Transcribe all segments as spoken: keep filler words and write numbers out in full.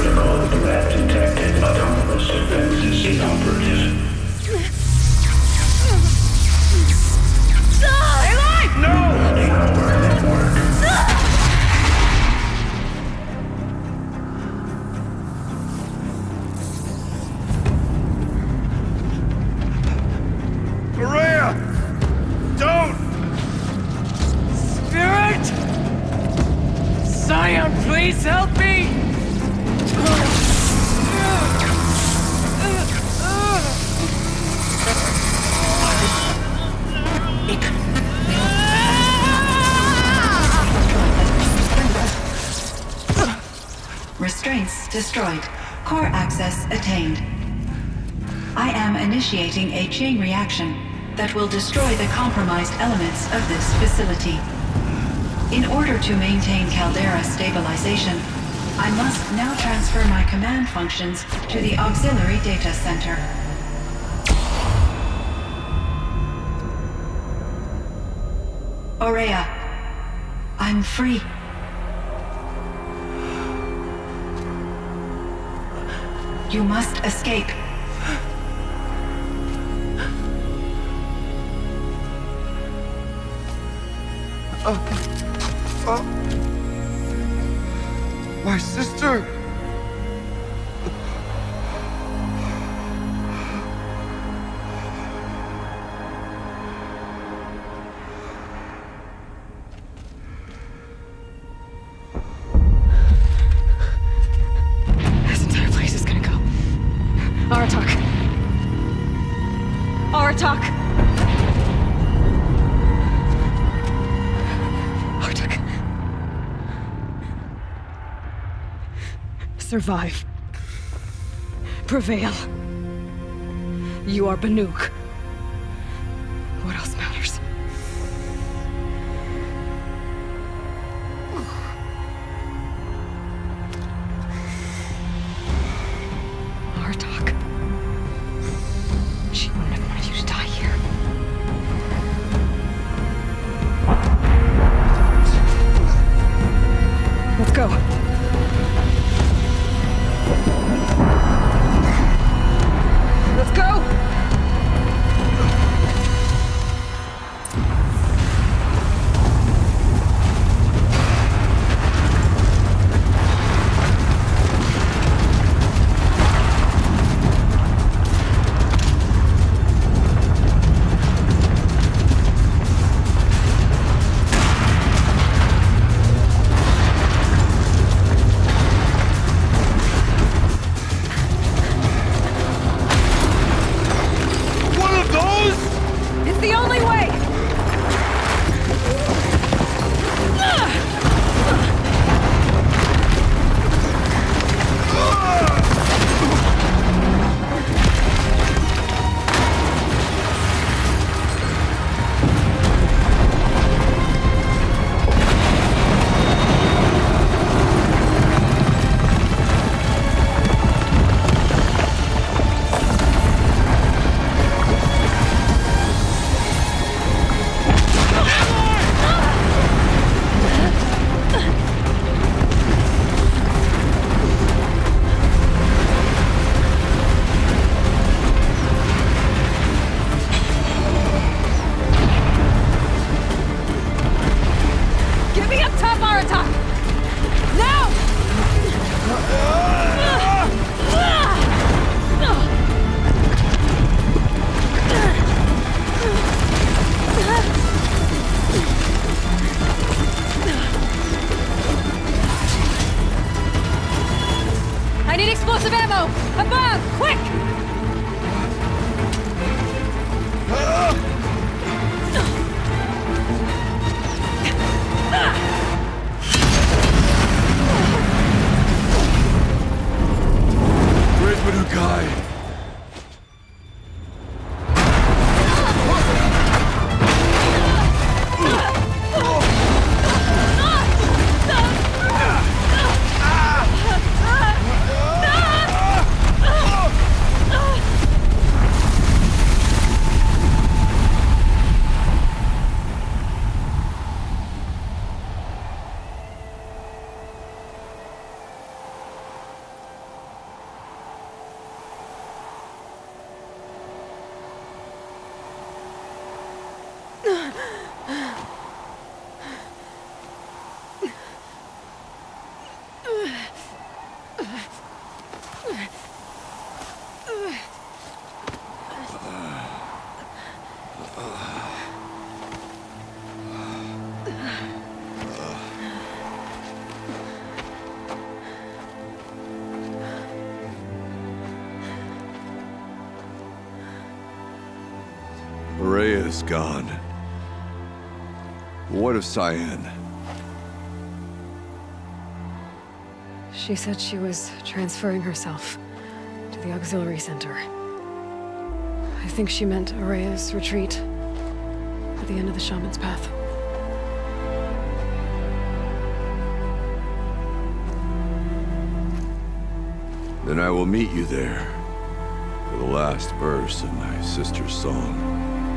Protocol threat detected. Autonomous defenses inoperative. No! Ending our network. Maria! Don't! Spirit! Scion, please help me! Restraints destroyed. Core access attained. I am initiating a chain reaction that will destroy the compromised elements of this facility. In order to maintain Caldera stabilization, I must now transfer my command functions to the auxiliary data center. Ourea, I'm free. You must escape. Uh, uh, my sister! This entire place is gonna go. Aratak. Aratak! Aratak. Survive. Prevail. You are Banuk. What else matters? Aratak. She wouldn't have wanted you to die here. Let's go. Let's go! It's the only way! Get me up top, Aratak! Now! I need explosive ammo! Above! Quick! Where's Manukai? Rhea's gone. What of Cyan? She said she was transferring herself to the auxiliary center. I think she meant Araya's retreat at the end of the Shaman's Path. Then I will meet you there for the last verse of my sister's song.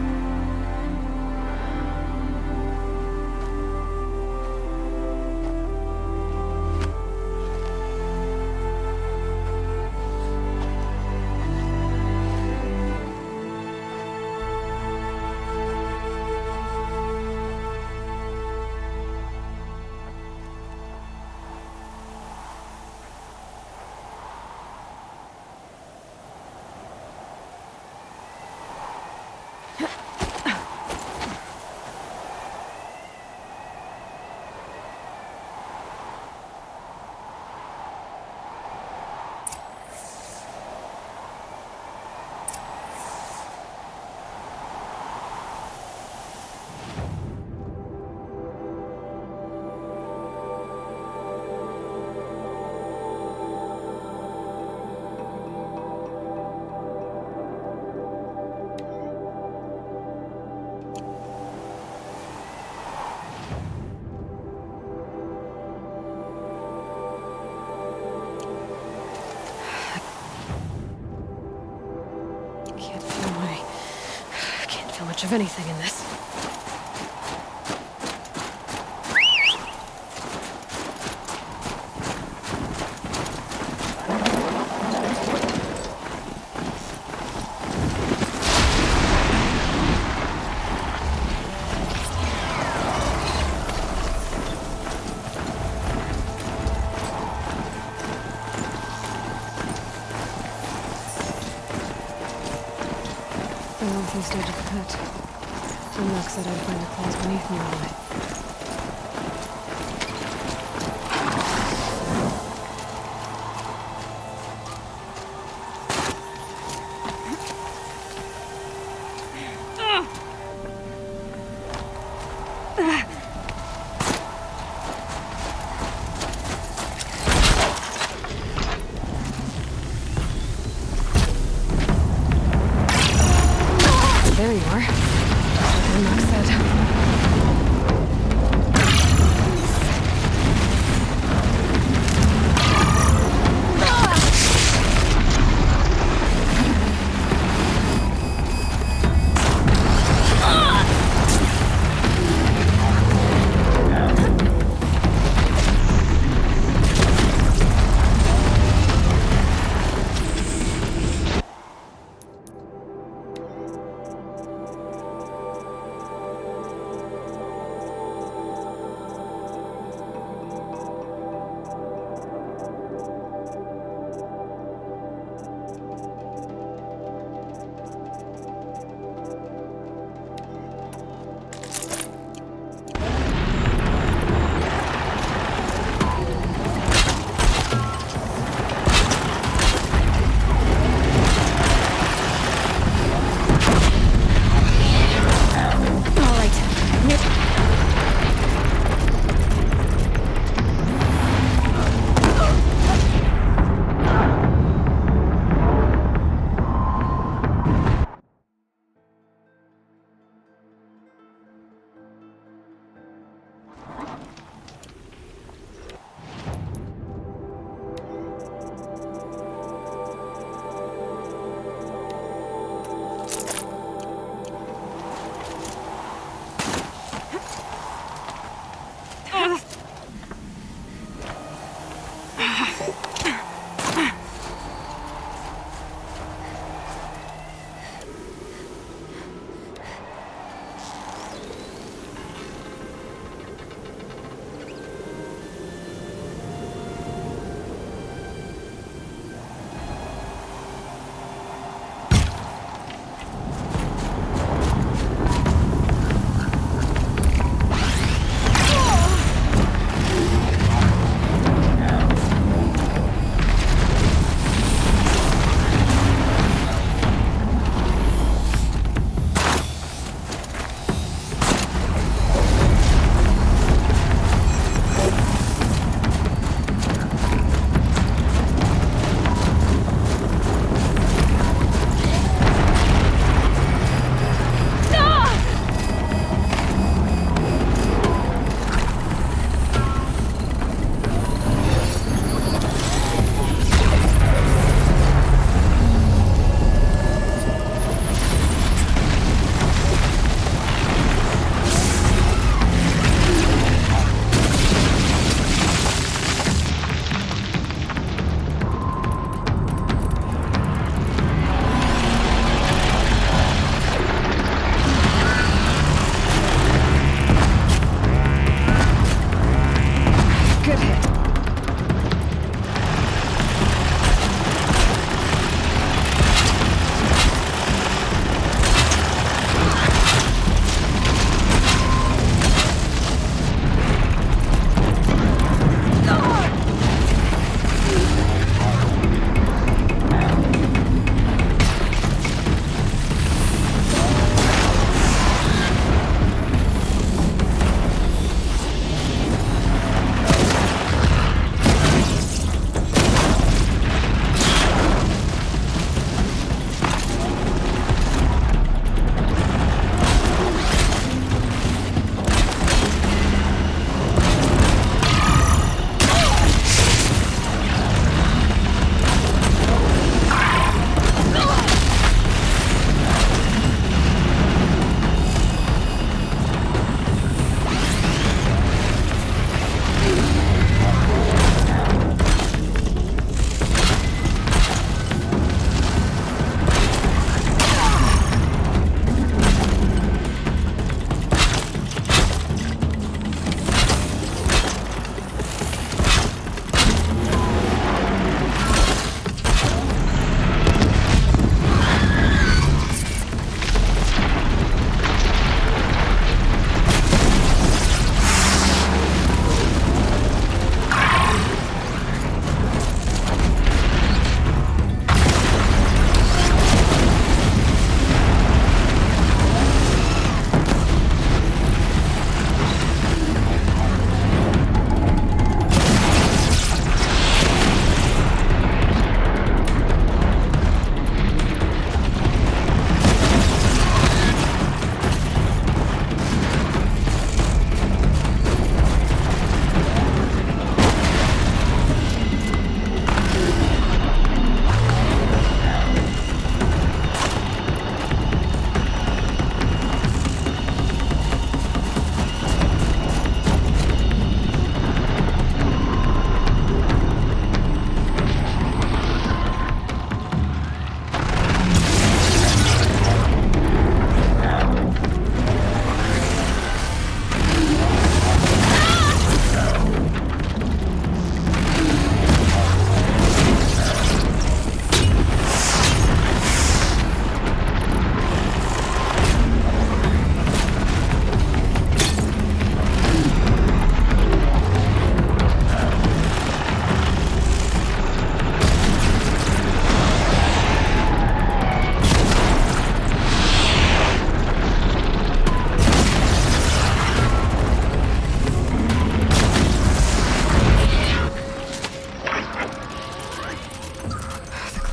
Much of anything in this. The northern stage of the pit. Unlock said I'd find the claws beneath me all night. There you are. Just like Unlock said.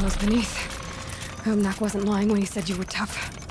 hell's beneath? Gomnak wasn't lying when he said you were tough.